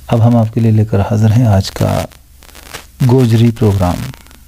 अब हम आपके लिए लेकर हाजिर हैं आज का गोजरी प्रोग्राम।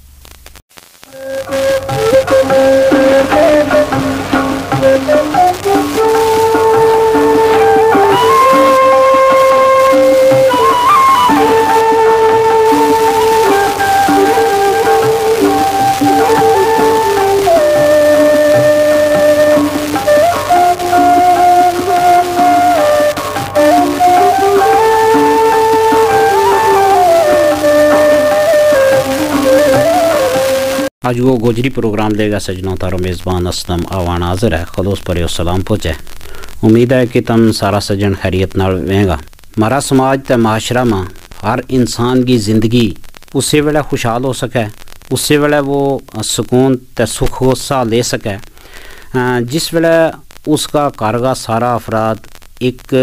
आज वो गोजरी प्रोग्राम देगा सजनों तारो मेज़बान असलम आवान हाजिर है खलोस पर सलाम पहुँचे। उम्मीद है कि तुम सारा सजन खैरियत नाल वेगा। हमारा समाज ते माशरा में हर इंसान की ज़िंदगी उस वेले खुशहाल हो सके, उस वेले वो सुकून ते सुख सा ले सके जिस वेले उसका कारगा सारा अफराद एक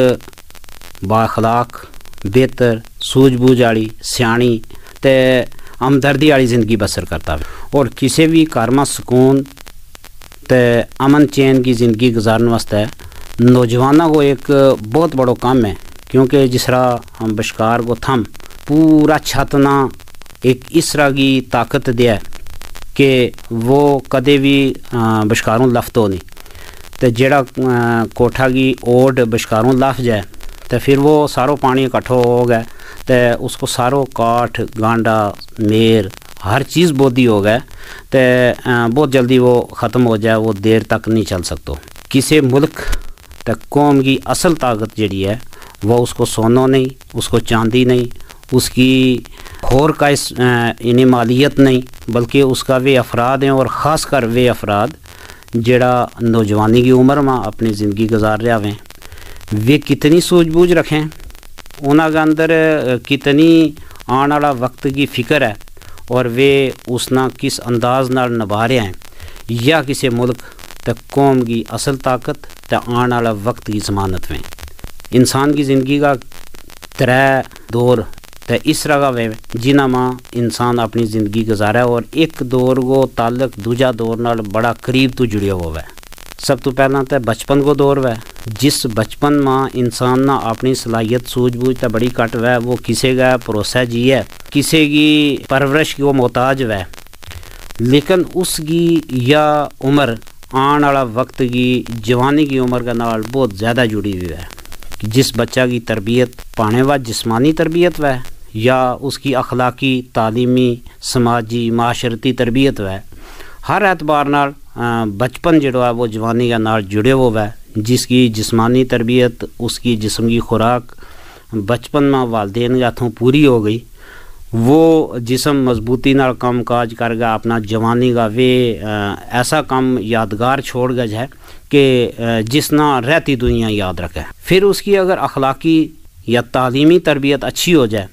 बाखलाक बेहतर सूझबूझ वाली सियाणी ते हमदर्दी वाली ज़िंदगी बसर करता है और किसी भी घर में सुकून ते अमन चैन की ज़िंदगी गुजारने वास्ते नौजवानों को एक बहुत बड़ा काम है। क्योंकि जिस तरह हम बशकार को थम पूरा छतना एक इस तरह की ताकत दिया कि वो कदे भी बशकारों लफ्त हो नहीं तो जेड़ा कोठा की ओड बशकारों लफ जाए तो फिर वो सारो पानी इकट्ठा हो गया तो उसको सारो काठ गांडा मेर हर चीज़ बोधी हो गया तो बहुत जल्दी वो ख़त्म हो जाए, वो देर तक नहीं चल सकता। किसी मुल्क तक कौम की असल ताकत जड़ी है वो उसको सोना नहीं, उसको चांदी नहीं, उसकी होर का इन्हें मालियत नहीं, बल्कि उसका वे अफराद हैं और ख़ास कर वे अफराद जड़ा नौजवानी की उम्र में अपनी ज़िंदगी गुजार रहे हैं वे कितनी सूझबूझ रखें, उनके अंदर कितनी आने वाला वक्त की फ़िक्र है और वे उसना किस अंदाज नाल निभा रहे हैं या किसी मुल्क तक कौम की असल ताकत ते आने वाला वक्त की ज़मानत में। इंसान की ज़िंदगी का त्रै दौर तो इस तरह का वे जिन्हां में इंसान अपनी ज़िंदगी गुजारा और एक दौर को ताल्लुक दूजा दौर नाल बड़ा करीब तो जुड़िया हुआ है। सब तो पहला तो बचपन को दौर वै जिस बचपन में इंसान ना अपनी सलाहियत सूझबूझ तो बड़ी घट वै, वो किसी का भरोसा जी है, किसी की परवरिश की वो मोहताज वै, लेकिन उसकी या उम्र आने वाला वक्त की जवानी की उम्र के नाल बहुत ज़्यादा जुड़ी हुई है। जिस बच्चा की तरबियत पाने व जिस्मानी तरबियत वै या उसकी अखलाकी तालीमी समाजी माशरती तरबियत वै हर एतबार नाल बचपन जो है वो जवानी का नाल जुड़े हुआ है। जिसकी जिस्मानी तरबियत उसकी जिस्म की खुराक बचपन में वालदेन के हाथों पूरी हो गई, वो जिस्म मजबूती नाल काम काज कर गया, अपना जवानी का वे ऐसा काम यादगार छोड़ गया है कि जिसना रहती दुनिया याद रखे। फिर उसकी अगर अखलाकी या तालीमी तरबियत अच्छी हो जाए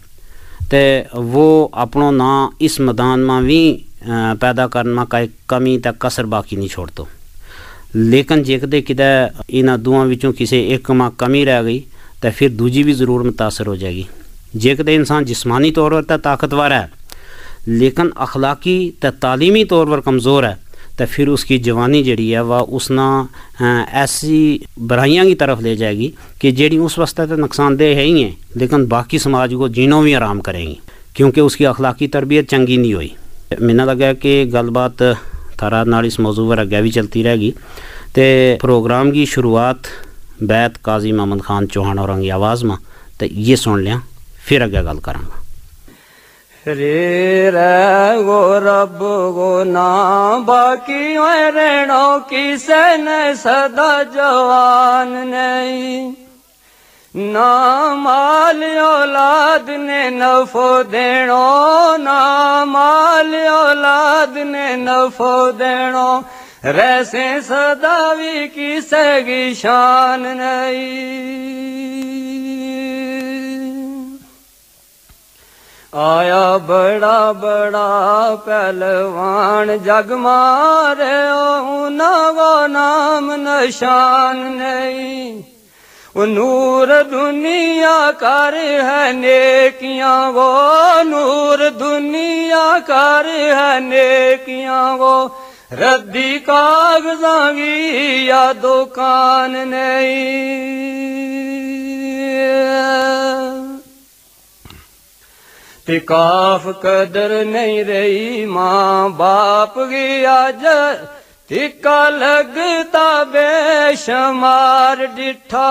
तो वो अपनों ना इस मैदान में भी पैदा करना का कमी तक कसर बाकी नहीं छोड़ तो। लेकिन जेकदे किते इन्हां दुआं विचों किसी एक में कमी रह गई तो फिर दूजी भी ज़रूर मुतासर हो जाएगी। जेकदे इंसान जिस्मानी तौर पर ताकतवर है लेकिन अखलाकी तो तालीमी तौर पर कमज़ोर है तो फिर उसकी जवानी जड़ी है वह उसना ऐसी बुराइयां की तरफ ले जाएगी कि जेड़ी उस वास्ते तो नुकसानदेह है ही है लेकिन बाकी समाज को जीनों भी आराम करेंगी क्योंकि उसकी अखलाकी तरबियत चंगी नहीं हुई। मैंने लगा कि गलबात थारा नाल इस मौजू पर अगे भी चलती रहेगी तो प्रोग्राम की शुरुआत बैत काजी मोहम्मद खान चौहान और की आवाज़ में तो ये सुन लिया फिर अगे गल करांगा। रे गो रब गो ना बाकी रहनो किसे ने सदा जवान नहीं ना माल औलाद ने नफो देनो ना माल औलाद ने नफो देनो रैसे सदा भी किसे की शान नहीं। आया बड़ा बड़ा पहलवान जग मारे उना वो नाम निशान नहीं नूर दुनिया कर है नेकियां वो नूर दुनिया कर है नेकियां वो रद्दी कागजां की या दुकान नहीं। ते काफ कदर नहीं रही माँ बाप की आज टिका लगता बेशुमार डिठा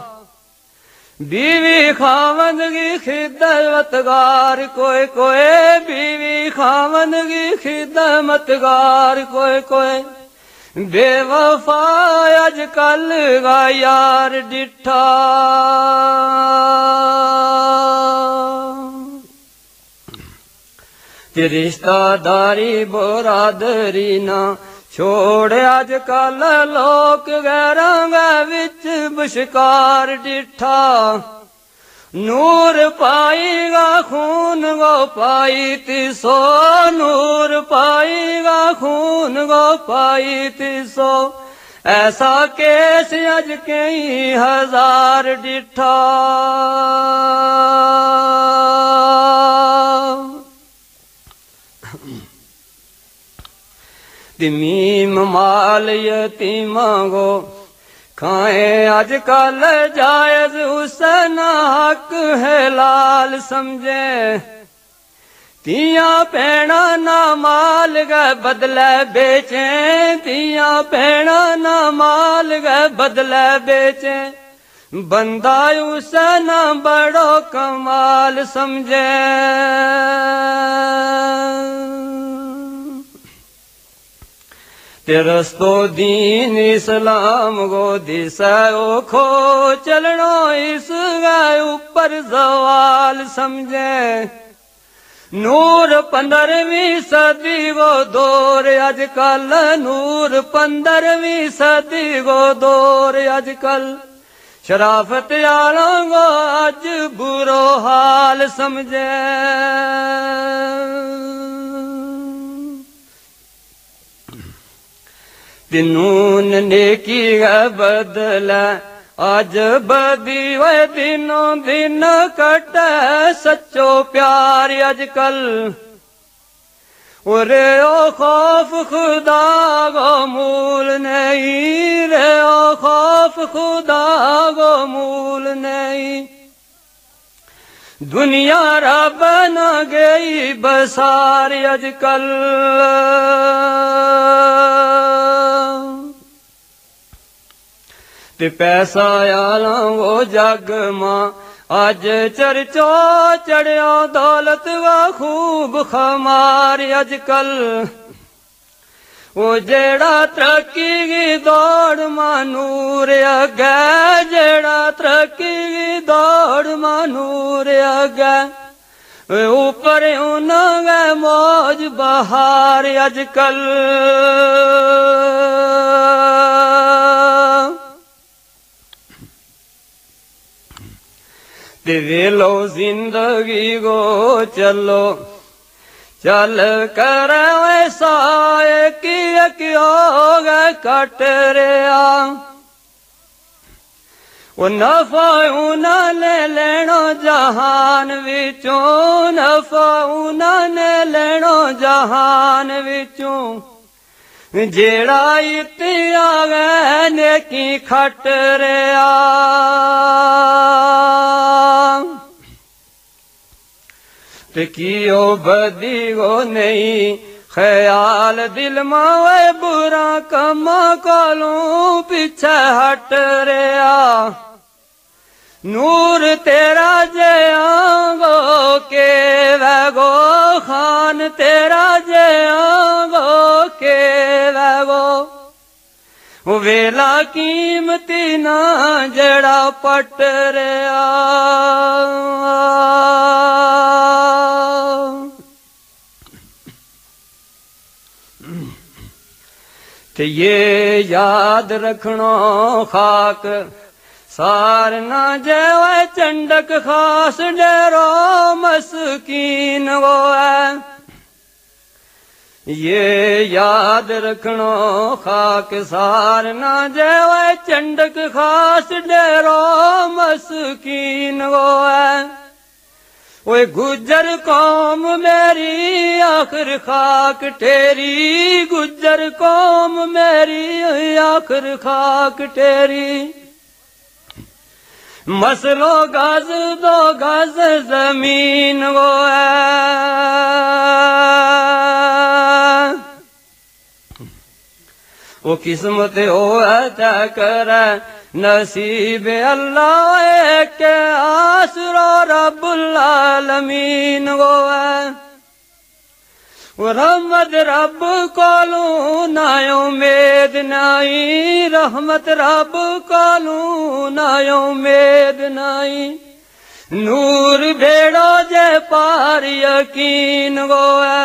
बीवी खावंद की खिदमतगार कोई कोई बीवी खावंद की खिदमतगार कोई कोई बेवफा अजकल का यार डिठा रिश्तादारी बोरादरी ना छोड़ अजकल लोक गैरां विच बशकार डिठा नूर पाईगा खून गो पाई तिसो नूर पाईगा खून गो पाई तिसो ऐसा केस अज कई हजार डिठा मीम माल यतीमा गो खाए अजकल जायज हुसन हक है लाल समझे तिया पैणा ना माल गए बदले बेचे तिया पैणा ना माल गए बदले बेचे बंदा हुसन बड़ो कमाल समझे रस्तो दीन इस्लाम गो दिशा खो चलनो इस गए ऊपर जवाल समझे नूर 15वीं सदी गो दौर अजकल नूर 15वीं सदी गो दौर अजकल शराफत आला गो अज बुरो हाल समझे नून नेकी बदला अज बदी वे दिनों दिन कट सच्चो प्यार अजकल रे ओ खौफ खुदा गो मूल नहीं रे ओ खौफ खुदा गो मूल नहीं दुनिया रब न गई बसार अजकल ते पैसा आला वो जग मां अज चर्चो चढ़िया दौलत वा खूब खमार अजकल वो जेड़ा तरक्की की दौड़ मानूर अगे जेड़ा तरक्की की दौड़ मानूर अगे ऊपर उन्होंने मौज बहार अजकल वेलो जिंदगी गो चलो चल कर ऐसा की हो गए कट रहा वो नफा उन्होंने लेनो जहान विचों नफा उन्होंने लेनो जहान विचों जेड़ा इतिया गए नेकी खट रहा कियो बदी गो नहीं ख्याल दिल मावे बुरा कमा कोलों पीछे हट रहा नूर तेरा जयांगो के वैगो खान तेरा जयांगो के वैगो वेला कीमती ना जड़ा पट रहा ते ये याद रखनो खाक सार ना जय चंडक खास डेरो मस्कीन वो है ये याद रखनो खाक सार ना जय चंडक खास डेरो मस्कीन वो है ओए गुज्जर कौम मेरी आखिर खाक तेरी गुज्जर कौम मेरी आखिर खाक तेरी मसलो गज दो गज जमीन वो है वो किस्मत हो तय करे नसीब अल्लाह के आसरो रब्बुल आलमीन वो है वो रहमत रब कोलू ना उम्मीद नहीं रहमत रब कोलू ना उम्मीद नहीं नूर भेड़ो जे पार यकीन वो है।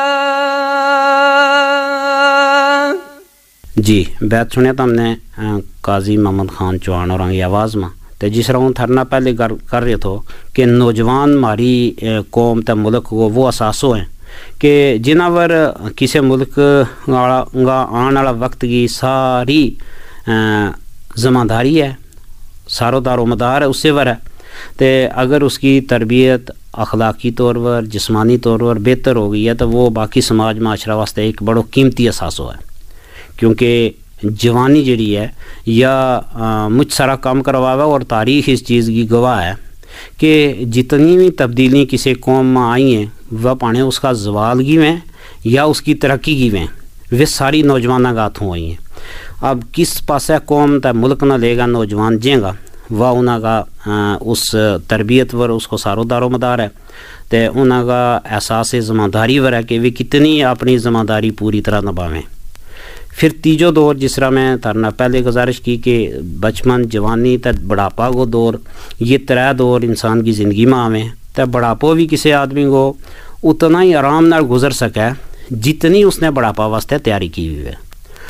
जी बैत सुनिया तो हमने काजी मोहम्मद खान चौहान और आवाज़ में तो जिस तरह हूँ थरना पहले कर रहे थे कि नौजवान हमारी कौम ते मुल्क को वो असासो हैं कि जिन्हां किसी मुल्क आने वाला वक्त की सारी ज़िम्मेदारी है सारो दारोमदार है उससे वर है तो अगर उसकी तरबियत अखलाकी तौर पर जिस्मानी तौर पर बेहतर हो गई है तो वो बाकी समाज माशरा वास्ते एक बड़ो कीमती असासो है क्योंकि जवानी जड़ी है या मुझ सारा काम करवावा और तारीख़ इस चीज़ की गवाह है कि जितनी भी तब्दीली किसी कौम में आई हैं वह पाने उसका जवाल की में या उसकी तरक्की की में वे सारी नौजवान का हाथों आई हैं। अब किस पासे कौम त मुल्क न लेगा नौजवान जेगा वह उनका उस तरबियत वर उसको सारो दारोमदार है तो उनका एहसास ज़िम्मेदारी वर है कि वे कितनी अपनी ज़िम्मेदारी पूरी तरह निभावें। फिर तीजो दौर जिस तरह मैं तरना पहले गुजारिश की कि बचपन जवानी तक बुढ़ापा को दौर ये त्रै दौर इंसान की ज़िंदगी में आवें तो बुढ़ापो भी किसी आदमी को उतना ही आराम नाल गुजर सके जितनी उसने बुढ़ापा वास्ते तैयारी की हुई है।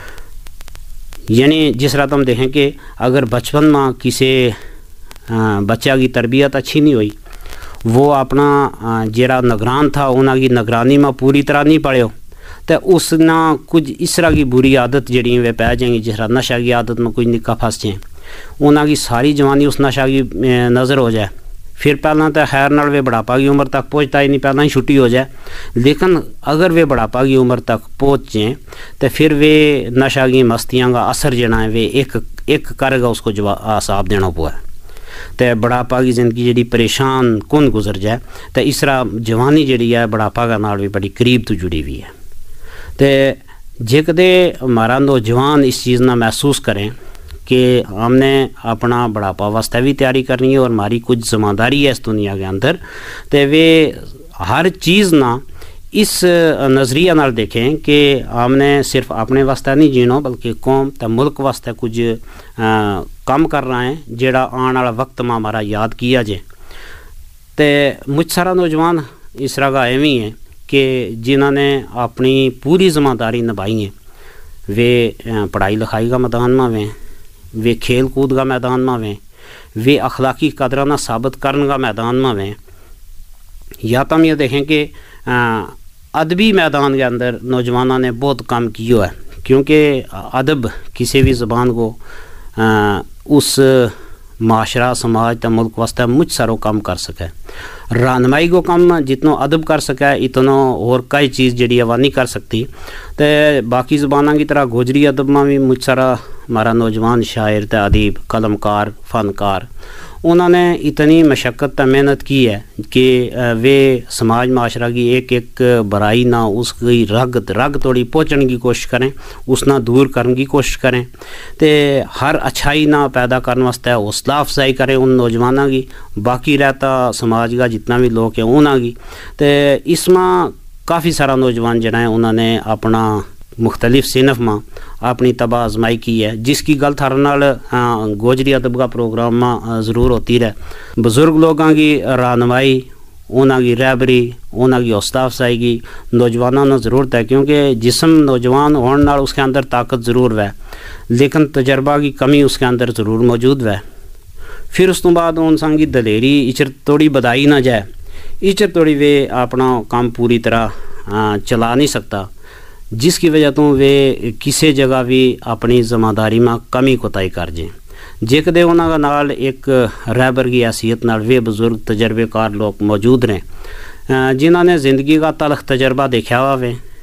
यानी जिस तरह तुम देखें कि अगर बचपन में किसी बच्चा की तरबियत अच्छी नहीं हुई वो अपना जरा निगरान था उन्होंने निगरानी में पूरी तरह नहीं पढ़ो तो उसना कुछ इस तरह की बुरी आदत जड़ी वे पै जाएंगी जिस तरह नशा की आदत में कुछ निक्का फंस जाए उन्होंने सारी जवानी उस नशा की नज़र हो जाए फिर पहला तो खैर नाल वे बुढ़ापा की उम्र तक पहुँचता ही नहीं पहला ही छुट्टी हो जाए लेकिन अगर वे बुढ़ापा की उम्र तक पहुँच जाएँ तो फिर वे नशा की मस्तियाँ का असर जना है वे एक करेगा उसको जवाब देना पुआ तो बुढ़ापा की ज़िंदगी जी परेशान कौन गुजर जाए तो इस तरह जवानी जी है बुढ़ापा का नाल भी बड़ी करीब तो जुड़ी हुई है। तो जे कदे हमारा नौजवान इस चीज़ ना महसूस करें कि हमने अपना बुढ़ापा वास्ते भी तैयारी करनी है और हमारी कुछ ज़िम्मेदारी है इस दुनिया के अंदर तो वे हर चीज़ ना इस नज़रिया नाल देखें कि हमने सिर्फ अपने वास्ते नहीं जीना बल्कि कौम तो मुल्क वास्ते कुछ काम कर रहे हैं जेड़ा आने वाला वक्त में हमारा याद किया जाए। तो मुझ सारा नौजवान इस तरह का एवं है कि जिन्होंने अपनी पूरी ज़िम्मेदारी निभाई है वे पढ़ाई लिखाई का मैदान में वें वे खेल कूद का मैदान में वें वे अखलाकी कदराना साबित करने का मैदान में वें या तो हम ये देखें कि अदबी मैदान के अंदर नौजवानों ने बहुत काम किया है क्योंकि अदब किसी भी ज़बान को उस माशरा समाज तो मुल्क वास्ते मुझ सारो काम कर सके रहनुमाई को कम जितना अदब कर सके इतना और कई चीज़ जी वह नहीं कर सकती। तो बाकी ज़बाना की तरह गोजरी अदब में भी मुझ सारा हमारा नौजवान शायर तो अदीब कलमकार फ़नकार उन्होंने इतनी मशक्क़त मेहनत की है कि वे समाज माशरा की एक एक बुराई ना उसकी रग तोड़ी पहुँचने की कोशिश करें उसना दूर करने की कोशिश करें तो हर अच्छाई ना पैदा करने वास्ते हौसला अफजाई करें उन नौजवानों की बाकी रहता समाज का जितना भी लोग हैं उन्होंने तो इसमें काफ़ी सारा नौजवान जो है उन्होंने अपना मुख्तलिफ सिनफ में अपनी तबाह आजमाई की है जिसकी गल थारे नाल गोजरी अदब का प्रोग्राम में ज़रूर होती रहे। बुज़ुर्ग लोगों की रहनुमाई उन्होंने रहबरी उन्होंने हौसला अफजाई की नौजवानों ने ज़रूरत है क्योंकि जिसम नौजवान होने नाल उसके अंदर ताकत ज़रूर है लेकिन तजर्बा की कमी उसके अंदर ज़रूर मौजूद है। फिर उस तो बाद इंसान की दलेरी इचर तोड़ी बधाई ना जाए इचर तोड़ी वे अपना काम पूरी तरह चला नहीं सकता जिसकी वजह तो वे किसी जगह भी अपनी ज़िम्मेदारी में कमी कोताही कर जाए जे कदे उन्होंने नाल एक रहबर की हैसियत नाल वे बुजुर्ग तजर्बेकार लोग मौजूद रहें जिन्होंने ज़िंदगी का तलख तजर्बा देखा हुआ वे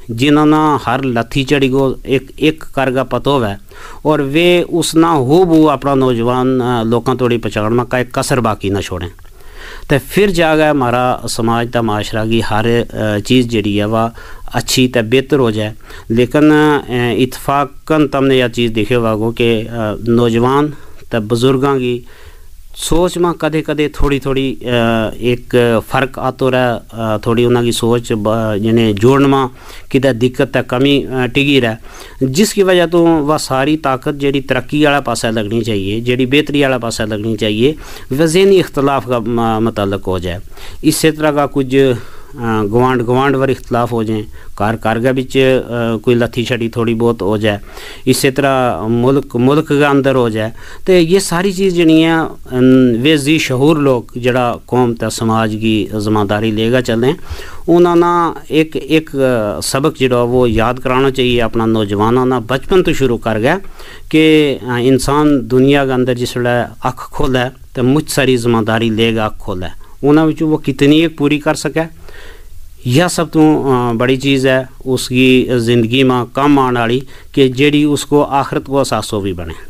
जिन्होंने हर लत्थी चढ़ी को एक एक करगा पता होवे और वे उसना हो बू अपना नौजवान लोगों तोड़ी पहुँचाने में का एक कसर बाकी ना छोड़ें, तो फिर जागा हमारा समाज का माशरा की हर चीज़ जी है वह अच्छी तो बेहतर हो जाए। लेकिन इतफाकन तमने यह चीज़ दिखे वागो कि नौजवान तो बुजुर्गों की सोच में कदे कदे थोड़ी थोड़ी एक फ़र्क आतो रहा, थोड़ी उन्होंने सोच जिन्हें जोड़ने में किधर दिक्कत है कमी टिकी रहा, जिसकी वजह तो वह सारी ताकत जी तरक्की वाला पासा लगनी चाहिए, जी बेहतरी वाला पासा लगनी चाहिए, वह ज़हनी इख्तलाफ का मतलब हो जाए। इसी तरह का कुछ गवांड वर इख्तलाफ हो जाए, कारगा बिच कोई लत्थी छड़ी थोड़ी बहुत हो जाए, इसी तरह मुल्क के अंदर हो जाए, तो ये सारी चीज़ जड़ियाँ वे जी शहूर लोग जड़ा कौम त समाज की ज़िम्मेदारी लेगा चलें, उन्होंने एक सबक जो वो याद कराना चाहिए अपना नौजवानों ना बचपन तो शुरू कर गया कि इंसान दुनिया के अंदर जिस वे अख खोला है तो मुझ सारी ज़िम्मेदारी लेगा अख खोला है, उन्होंने वो कितनी एक पूरी कर सके, यह सब तो बड़ी चीज़ है उसकी ज़िंदगी में कम आने वाली कि जेड़ी उसको आखिरत को असासो भी बने।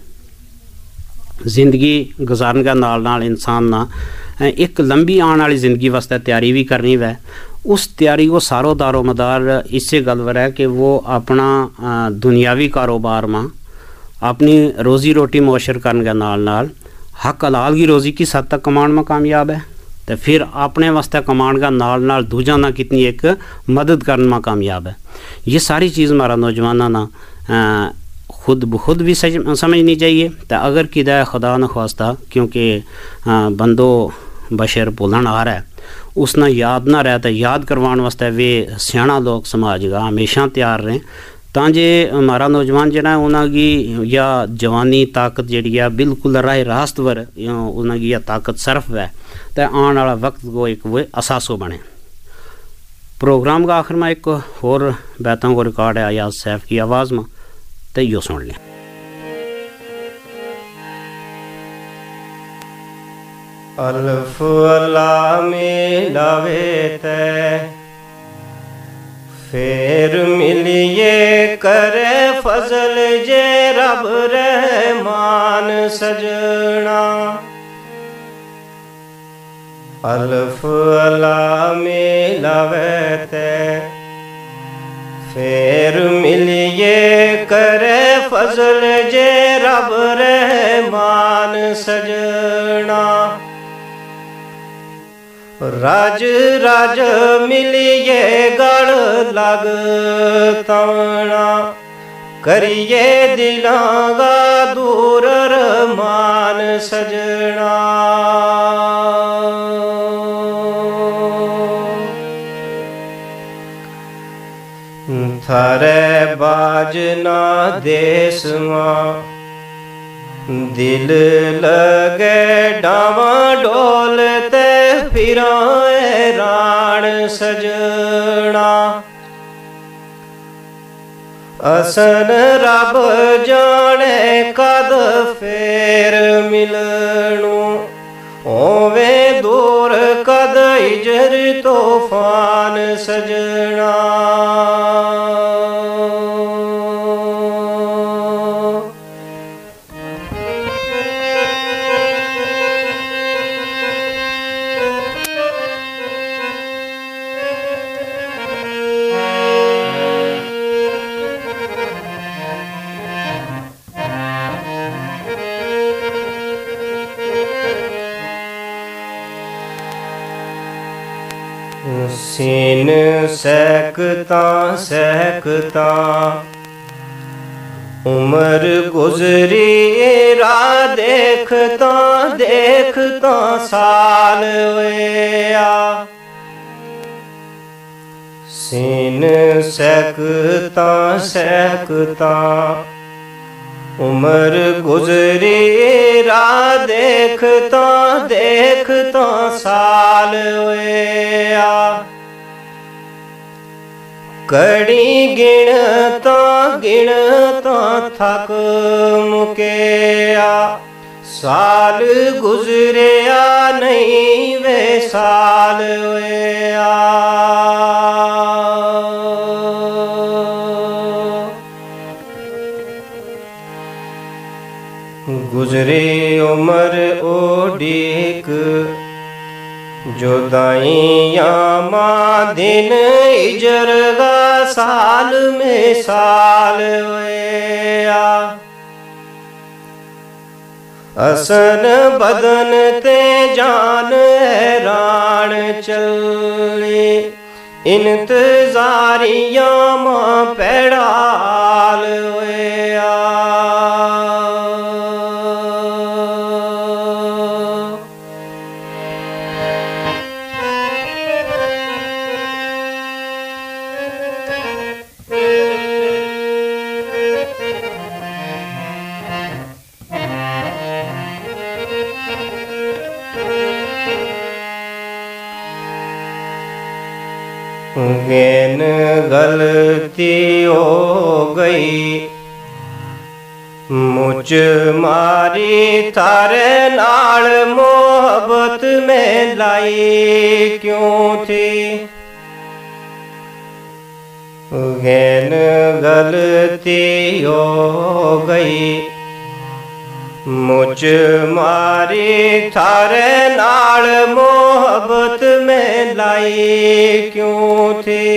ज़िंदगी गुजारने का नाल इंसान ना एक लंबी आने वाली ज़िंदगी वास्ते तैयारी भी करनी है। उस तैयारी को सारो दारो मदार इससे गलवर है कि वो अपना दुनियावी कारोबार में अपनी रोज़ी रोटी मुअशर करने के नाल हक हलाल की रोज़ी की हद तक कमाने में कामयाब है, तो फिर अपने वास्ते कमान का नाल दूजा ना कितनी एक मदद करने में कामयाब है। ये सारी चीज़ हमारा नौजवाना ना खुद भी समझनी चाहिए। तो अगर किदा खुदा न ख्वास्ता क्योंकि बंदो बशर भुलन आ रहा है उसना याद ना रहा, तो याद करवाने वास्ते वे सियाणा लोग समाज का हमेशा तैयार रहें, तांजे हमारा नौजवान जरा उन्होंने या जवानी ताकत जी है बिल्कुल राह रास्त वर उन्होंने यह ताकत सरफ है, तो आने वाला वक्त को एक वो असासो बने। प्रोग्राम का आखिर में एक और बैतों को रिकॉर्ड है अयाज सैफ की आवाज़ में, तो यो सुन लें। अल्फ अल्लाह में लावे ते फिर मिलिए करे फजल जे रब रहमान सजना, अल्फ अल्लाह में लवते फिर मिलिए करे फजल जे रब रहमान सजना, राज राज मिलिए गढ़ लग तवना करिए दिलागा दूर रमान सजना, थारे बाजना देश मां दिल लगे डावा डोलते फिराए राण सजना, असन रब जाने कद फेर मिलनू ओवे दूर कद इजर तूफान सजना, सीन सहकता सहकता उम्र गुजरी रा देखता देखता साल हुआ, सीन सहकता सहकता उम्र गुजरी रा देखता देखता साल हुआ, कड़ी गिणता गिणता थक मुकेया साल गुजरिया नहीं वे साल हुआ, गुजरे उम्र ओडीक जुदाइया माँ दिन इजरगा साल में साल होया असन बदन ते जान हैरान चले इंतजारिया माँ पैड़ाल होया गैन गलती हो गई मुझ मारी थारे नाल मोहब्बत में लाई क्यों थी गैन गलती हो गई मुझ मारी थारे नाल मोहब्बत में लाई क्यों थी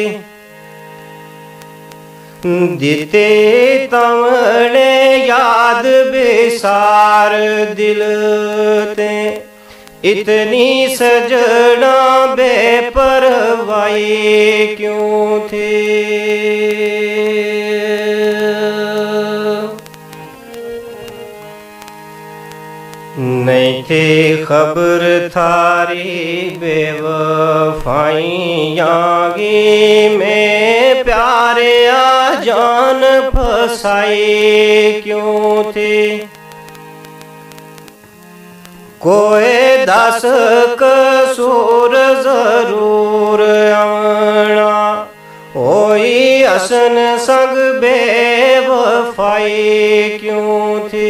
दिते तमने याद बेसार दिल ते इतनी सजना बेपरवाही क्यों थी नहीं थे खबर थारी बेवफाइयाँ की में प्यारे आ जान फसाई क्यों थी कोई दस कसूर जरूर आना होई असन संग बेवफाई क्यों थी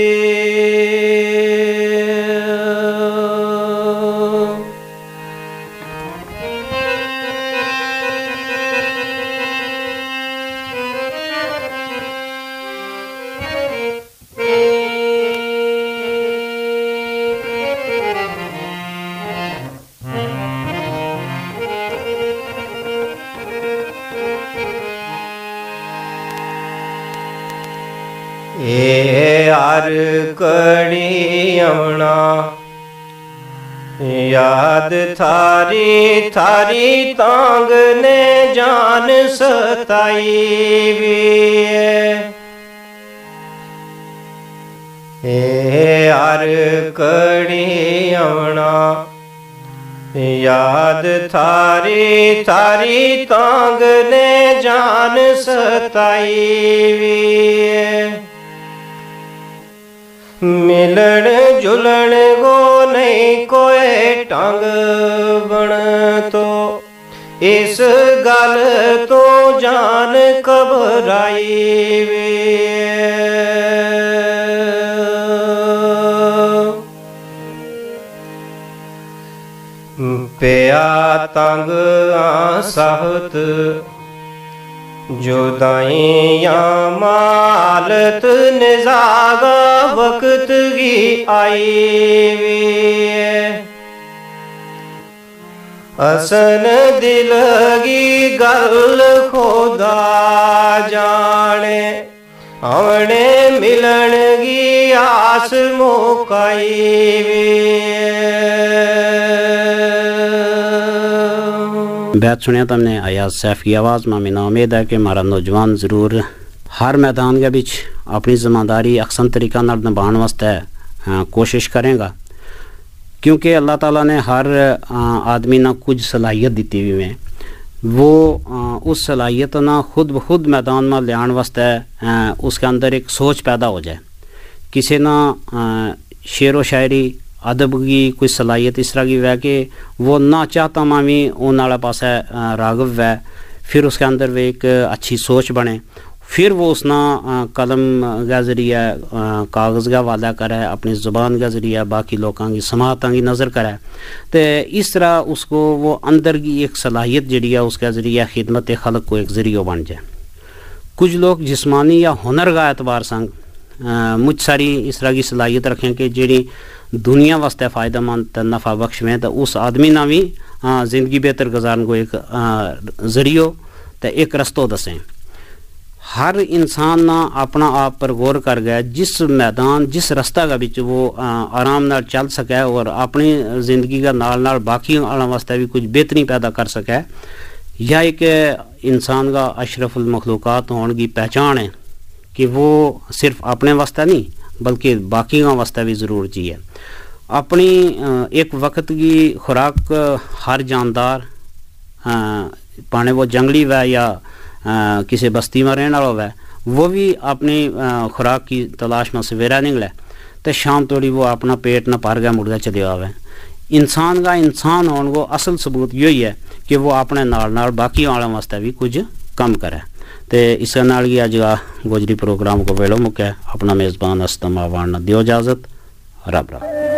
यार कड़ी अमना याद थारी थारी तांग ने जान सताई भी यार कड़ी अमना याद थारी थारी तांग ने जान सताई भी मिलन जुलन गो नहीं कोई टंग बन तो इस गल तो जान घबराई वे पिया तंग आसाहत जुदाइयाँ मालत निजागा वक्त की आई वे असन दिल की गल खुदा जाने हमने मिलन की आस मुकाई बैत सुनिया तुमने अयाज सैफ की आवाज़ में। मैं उम्मीद है कि हमारा नौजवान ज़रूर हर मैदान के बिच अपनी जिम्मेदारी अक्सन तरीका निभाने वास्ते कोशिश करेगा, क्योंकि अल्लाह ताला ने हर आदमी ना कुछ सलाहियत दी हुई है। वो उस सलाहियत ना खुद ब खुद मैदान में लियान वास्ते उसके अंदर एक सोच पैदा हो जाए। किसी ना शेर व शायरी अदब की कोई सलाहियत इस तरह की है कि वो ना चाहता मामी उन वाला पास रागव है, फिर उसके अंदर वे एक अच्छी सोच बने, फिर वो उसना कलम का ज़रिया कागज़ का वादा करे, अपनी ज़ुबान का ज़रिया बाकी लोगों की समात की नज़र करे, तो इस तरह उसको वो अंदर की एक सलाहियत जी है उसका ज़रिया खिदमत खल्क को एक ज़रिया बन जाए। कुछ लोग जिस्मानी या हुनर का एतबार संग मुझ सारी इस तरह की सलाहियत रखें कि जी दुनिया वास्ते फ़ायदेमंद तो नफ़ा बख्श में, तो उस आदमी ना भी ज़िंदगी बेहतर गुजारन को एक ज़रियो तो एक रस्तो दसें। हर इंसान ना अपना आप पर गौर कर गया, जिस मैदान जिस रास्ता का बिच वो आराम नाल चल सके और अपनी ज़िंदगी का नाल नाल बाकी आने वास्ते भी कुछ बेहतरी पैदा कर सके, यह एक इंसान का अशरफुल मखलूक़ात होने की पहचान है कि वो सिर्फ अपने वास्ते नहीं बल्कि बाकी का वास्ते भी ज़रूर जिए। अपनी एक वक्त की खुराक हर जानदार पाने वो जंगली वह या किसी बस्ती में रहने वाला वह, वो भी अपनी खुराक की तलाश में सवेरा निकले तो शाम तोड़ी वो अपना पेट न भर गया मुड़ गया चले आवे। इंसान का इंसान होने को असल सबूत यही है कि वो अपने नाल नाल बाकी आने वास्ते भी कुछ कम करे। तो इस नाल ही अज गोजरी प्रोग्राम को वेलो मुक्या। अपना मेज़बान असलम आवान दियो इजाज़त। रब रब।